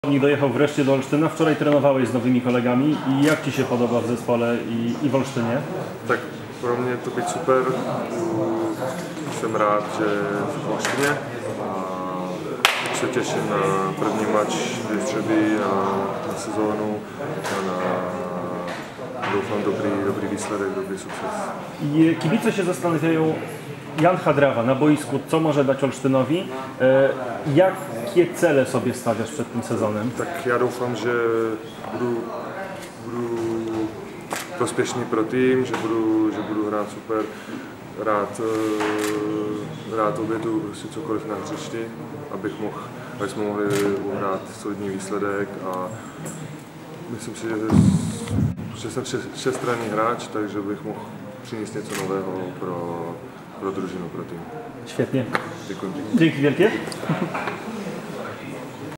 Dojechał wreszcie do Olsztyna. Wczoraj trenowałeś z nowymi kolegami i jak Ci się podoba w zespole i w Olsztynie? Tak, pro mě to být super. Jsem rád, že v Olsztyně a se těším na první mač v Střebí na sezónu a doufám dobrý výsledek, dobrý sukces. I kibice się zastanawiają, Jan Hadrawa na boisku, co może dać Olsztynowi? Jakie cele sobie stawiasz przed tym sezonem? Tak já doufám, že budu prospěšný pro tým, že budu hrát super, rád obětu si cokoliv na hřišti, aby jsme mohli uhrát solidní výsledek a myslím si, že jsem všestranný hráč, takže bych mohl přinést něco nového pro družinu, pro tým. Świetnie. Děkuji. Dzięki wielkie.